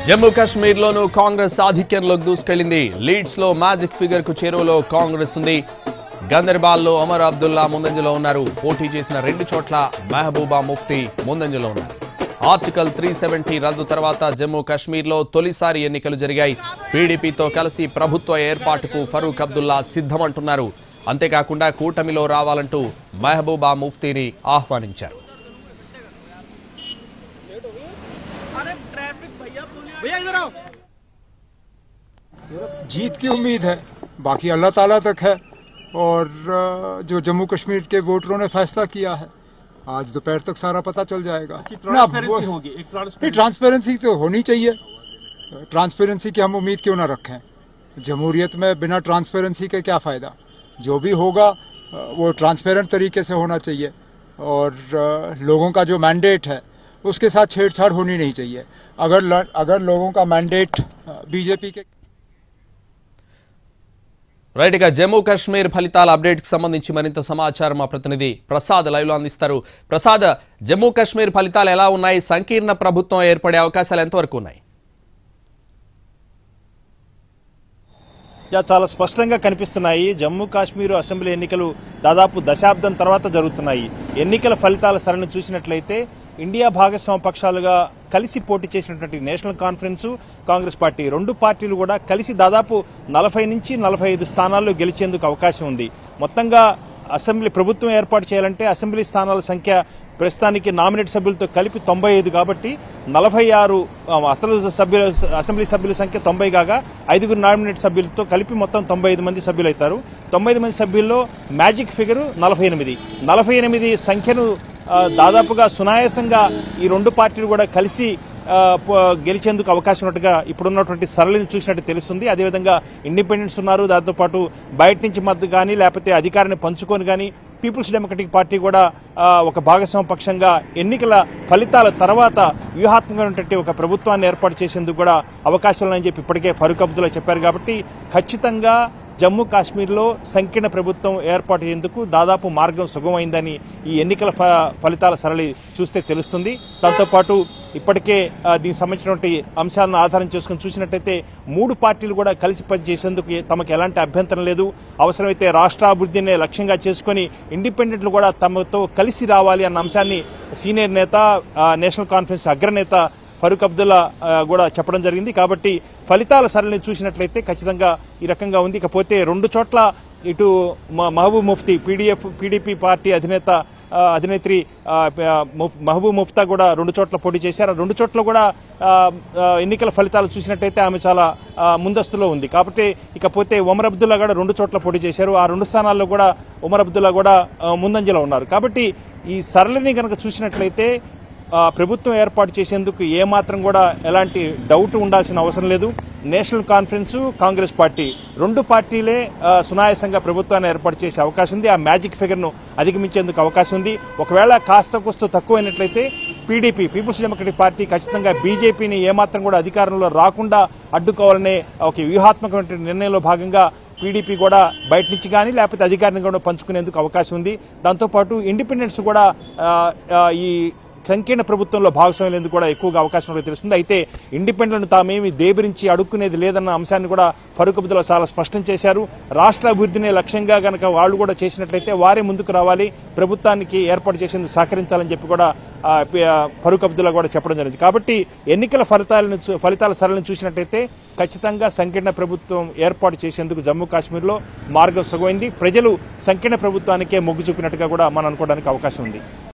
జమ్మూ కాశ్మీర్ లోను కాంగ్రెస్ ఆధిక్యంలోకి దూసుకెళ్లింది. లీడ్స్ లో magic figure కు చేరువలో కాంగ్రెస్ ఉంది. గందర్బాల్ లో ఒమర్ అబ్దుల్లా ముందంజలో ఉన్నారు. పోటీ చేసిన 2 చోట్ల మెహబూబా ముఫ్తీ ముందంజలో ఉన్నారు. ఆర్టికల్ 370 రద్దు తర్వాత జమ్మూ కాశ్మీర్ లో తొలిసారి ఎన్నికలు జరిగాయి. పీడీపీతో కలిసి ప్రభుత్వ ఏర్పాటుకు ఫరూక్ అబ్దుల్లా సిద్ధమంటున్నారు. అంతేకాకుండా కూటమిలో రావాలంటూ మెహబూబా ముఫ్తీని ఆహ్వానించారు. जीत की उम्मीद है, बाकी अल्लाह ताला तक है। और जो जम्मू कश्मीर के वोटरों ने फैसला किया है, आज दोपहर तक सारा पता चल जाएगा। ट्रांसपेरेंसी तो होनी चाहिए। ट्रांसपेरेंसी की हम उम्मीद क्यों ना रखें? जमहूरियत में बिना ट्रांसपेरेंसी के क्या फ़ायदा? जो भी होगा वो ट्रांसपेरेंट तरीके से होना चाहिए और लोगों का जो मैंडेट है उसके साथ छेड़छाड़ होनी नहीं चाहिए। अगर लोगों का मैंडेट बीजेपी के రైట్ గా జమ్మూ కాశ్మీర్ ఫలితాల అప్డేట్ కి సంబంధించి మరింత సమాచారం మా ప్రతినిధి ప్రసాద్ లైవ్ లో అందిస్తారు. ప్రసాద్, జమ్మూ కాశ్మీర్ ఫలితాలు ఎలా ఉన్నాయి? సంకీర్ణ ప్రభుత్వం ఏర్పడే అవకాశాలు ఎంతవరకు ఉన్నాయి? చాలా స్పష్టంగా కనిపిస్తున్నాయి. జమ్మూ కాశ్మీర్ అసెంబ్లీ ఎన్నికలు దాదాపు దశాబ్దం తర్వాత జరుగుతున్నాయి. ఎన్నికల ఫలితాల సరళిని చూసినట్లయితే ఇండియా భాగస్వామ్య పక్షాలుగా కలిసి పోటీ చేసినటువంటి నేషనల్ కాన్ఫరెన్స్, కాంగ్రెస్ పార్టీ, 2 పార్టీలు కూడా కలిసి దాదాపు 40 నుంచి 45 స్థానాల్లో గెలిచేందుకు అవకాశం ఉంది. మొత్తంగా అసెంబ్లీ ప్రభుత్వం ఏర్పాటు చేయాలంటే అసెంబ్లీ స్థానాల సంఖ్య ప్రస్తుతానికి నామినేట్ సభ్యులతో కలిపి 95 కాబట్టి 46 అసలు అసెంబ్లీ సభ్యుల సంఖ్య 90 కాగా 5 నామినేట్ సభ్యులతో కలిపి మొత్తం 95 మంది సభ్యులు అవుతారు. 95 మంది సభ్యుల్లో మ్యాజిక్ ఫిగర్ 48 సంఖ్యను దాదాపుగా సునాయాసంగా ఈ 2 పార్టీలు కూడా కలిసి గెలిచేందుకు అవకాశం ఉన్నట్టుగా ఇప్పుడున్నటువంటి సరళిని చూసినట్టు తెలుస్తుంది. అదేవిధంగా ఇండిపెండెంట్స్ ఉన్నారు. దాంతోపాటు బయట నుంచి మద్దతు కానీ లేకపోతే అధికారాన్ని పంచుకొని కానీ పీపుల్స్ డెమోక్రటిక్ పార్టీ కూడా ఒక భాగస్వామ్య పక్షంగా ఎన్నికల ఫలితాల తర్వాత వ్యూహాత్మకమైనటువంటి ఒక ప్రభుత్వాన్ని ఏర్పాటు చేసేందుకు కూడా అవకాశాలు అని చెప్పి ఇప్పటికే ఫరూక్ అబ్దుల్లా చెప్పారు. కాబట్టి ఖచ్చితంగా జమ్మూ కాశ్మీర్లో సంకీర్ణ ప్రభుత్వం ఏర్పాటు అయ్యేందుకు దాదాపు మార్గం సుగమైందని ఈ ఎన్నికల ఫలితాల సరళి చూస్తే తెలుస్తుంది. దాంతోపాటు ఇప్పటికే దీనికి సంబంధించినటువంటి అంశాలను ఆధారం చేసుకుని చూసినట్టయితే 3 పార్టీలు కూడా కలిసి పనిచేసేందుకు తమకు ఎలాంటి అభ్యంతరం లేదు. అవసరమైతే రాష్ట్రాభివృద్ధిని లక్ష్యంగా చేసుకుని ఇండిపెండెంట్లు కూడా తమతో కలిసి రావాలి అన్న అంశాన్ని సీనియర్ నేత, నేషనల్ కాన్ఫరెన్స్ అగ్రనేత ఫరూక్ అబ్దుల్లా కూడా చెప్పడం జరిగింది. కాబట్టి ఫలితాల సరళిని చూసినట్లయితే ఖచ్చితంగా ఈ రకంగా ఉంది. ఇకపోతే 2 చోట్ల ఇటు మహబూబ్ ముఫ్తీ పీడీపీ పార్టీ అధినేత్రి మహబూబ్ ముఫ్తా కూడా 2 చోట్ల పోటీ చేశారు. 2 చోట్ల కూడా ఎన్నికల ఫలితాలు చూసినట్టయితే ఆమె చాలా ముందస్తులో ఉంది. కాబట్టి ఇకపోతే ఒమర్ అబ్దుల్లా కూడా 2 చోట్ల పోటీ చేశారు. ఆ 2 స్థానాల్లో కూడా ఒమర్ అబ్దుల్లా కూడా ముందంజలో ఉన్నారు. కాబట్టి ఈ సరళిని కనుక చూసినట్లయితే ప్రభుత్వం ఏర్పాటు చేసేందుకు ఏమాత్రం కూడా ఎలాంటి డౌట్ ఉండాల్సిన అవసరం లేదు. నేషనల్ కాన్ఫరెన్స్, కాంగ్రెస్ పార్టీ 2 పార్టీలే సునాయాసంగా ప్రభుత్వాన్ని ఏర్పాటు చేసే అవకాశం ఉంది. ఆ మ్యాజిక్ ఫిగర్ను అధిగమించేందుకు అవకాశం ఉంది. ఒకవేళ కాస్త కూస్త తక్కువైనట్లయితే పీడీపీ, పీపుల్స్ డెమోక్రటిక్ పార్టీ ఖచ్చితంగా బీజేపీని ఏమాత్రం కూడా అధికారంలో రాకుండా అడ్డుకోవాలనే ఒక వ్యూహాత్మకమైన నిర్ణయంలో భాగంగా పీడీపీ కూడా బయట నుంచి కానీ లేకపోతే అధికారాన్ని కూడా పంచుకునేందుకు అవకాశం ఉంది. దాంతోపాటు ఇండిపెండెంట్స్ కూడా ఈ సంకీర్ణ ప్రభుత్వంలో భాగస్వామ్యం కూడా ఎక్కువగా అవకాశం కూడా తెలుస్తుంది. అయితే ఇండిపెండెంట్ తామేమి దేబరించి అడుక్కునేది లేదన్న అంశాన్ని కూడా ఫరూక్ అబ్దుల్లా చాలా స్పష్టం చేశారు. రాష్ట్ర అభివృద్ధిని లక్ష్యంగా గనక వాళ్ళు కూడా చేసినట్లయితే వారే ముందుకు రావాలి, ప్రభుత్వానికి ఏర్పాటు చేసేందుకు సహకరించాలని చెప్పి కూడా ఫరూక్ అబ్దుల్లా కూడా చెప్పడం జరిగింది. కాబట్టి ఎన్నికల ఫలితాల సరళిని చూసినట్టయితే ఖచ్చితంగా సంకీర్ణ ప్రభుత్వం ఏర్పాటు చేసేందుకు జమ్మూ కాశ్మీర్లో మార్గం సుగమైంది. ప్రజలు సంకీర్ణ ప్రభుత్వానికే మొగ్గు చూపినట్టుగా కూడా మనం అనుకోవడానికి అవకాశం ఉంది.